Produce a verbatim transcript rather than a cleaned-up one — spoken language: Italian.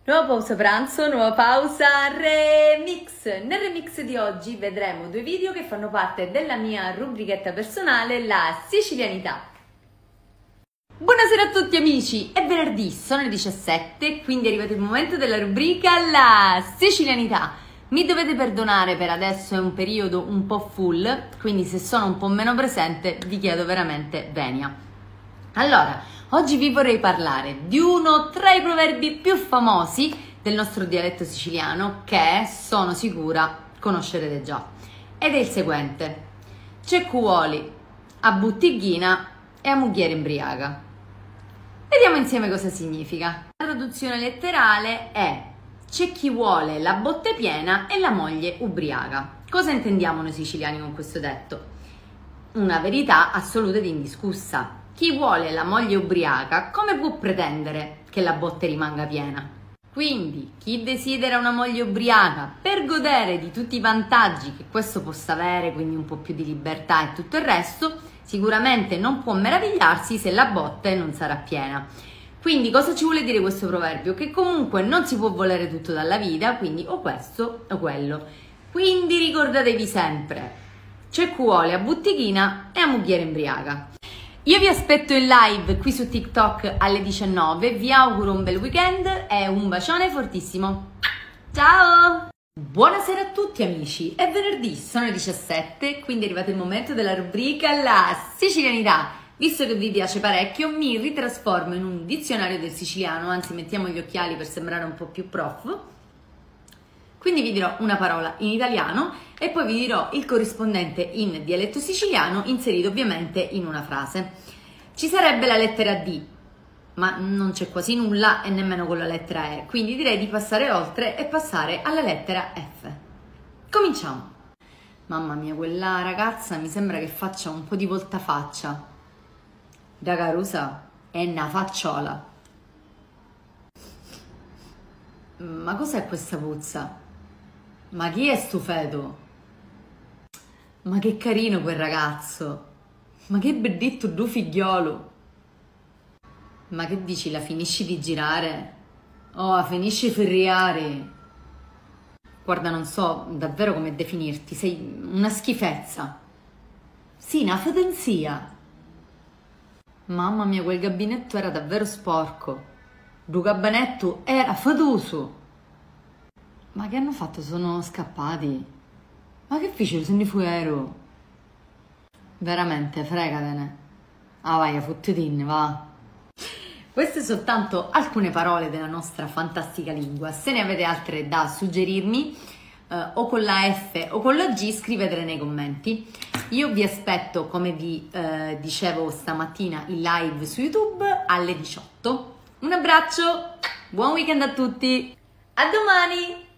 Nuova pausa pranzo, nuova pausa remix. Nel remix di oggi vedremo due video che fanno parte della mia rubrichetta personale, la sicilianità. Buonasera a tutti amici, è venerdì, sono le diciassette, quindi è arrivato il momento della rubrica la sicilianità. Mi dovete perdonare, per adesso è un periodo un po' full, quindi se sono un po' meno presente vi chiedo veramente venia. Allora, oggi vi vorrei parlare di uno tra i proverbi più famosi del nostro dialetto siciliano che, sono sicura, conoscerete già. Ed è il seguente: c'è chi vuole a buttighina e a mugliere imbriaca. Vediamo insieme cosa significa. La traduzione letterale è: c'è chi vuole la botte piena e la moglie ubriaca. Cosa intendiamo noi siciliani con questo detto? Una verità assoluta ed indiscussa. Chi vuole la moglie ubriaca, come può pretendere che la botte rimanga piena? Quindi, chi desidera una moglie ubriaca per godere di tutti i vantaggi che questo possa avere, quindi un po' più di libertà e tutto il resto, sicuramente non può meravigliarsi se la botte non sarà piena. Quindi cosa ci vuole dire questo proverbio? Che comunque non si può volere tutto dalla vita, quindi o questo o quello. Quindi ricordatevi sempre: c'è chi vuole a buttighina e a mugliere imbriaca. Io vi aspetto in live qui su TikTok alle diciannove, vi auguro un bel weekend e un bacione fortissimo. Ciao! Buonasera a tutti amici, è venerdì, sono le diciassette, quindi è arrivato il momento della rubrica la sicilianità. Visto che vi piace parecchio, mi ritrasformo in un dizionario del siciliano, anzi mettiamo gli occhiali per sembrare un po' più prof. Quindi vi dirò una parola in italiano e poi vi dirò il corrispondente in dialetto siciliano, inserito ovviamente in una frase. Ci sarebbe la lettera D, ma non c'è quasi nulla e nemmeno con la lettera E, quindi direi di passare oltre e passare alla lettera F. Cominciamo! Mamma mia, quella ragazza mi sembra che faccia un po' di voltafaccia. Da Carusa è una facciola. Ma cos'è questa puzza? Ma chi è sto feto? Ma che carino quel ragazzo! Ma che bellitto tuo figliolo! Ma che dici, la finisci di girare? Oh, finisci di ferriare! Guarda, non so davvero come definirti, sei una schifezza! Sì, una fedenzia! Mamma mia, quel gabinetto era davvero sporco! Il gabinetto era fedoso! Ma che hanno fatto? Sono scappati? Ma che fecero? Se ne fuero? Veramente, fregatene. Ah vai, fottutine, va. Queste sono soltanto alcune parole della nostra fantastica lingua. Se ne avete altre da suggerirmi, eh, o con la F o con la G, scrivetele nei commenti. Io vi aspetto, come vi eh, dicevo stamattina, in live su YouTube alle diciotto. Un abbraccio, buon weekend a tutti, a domani!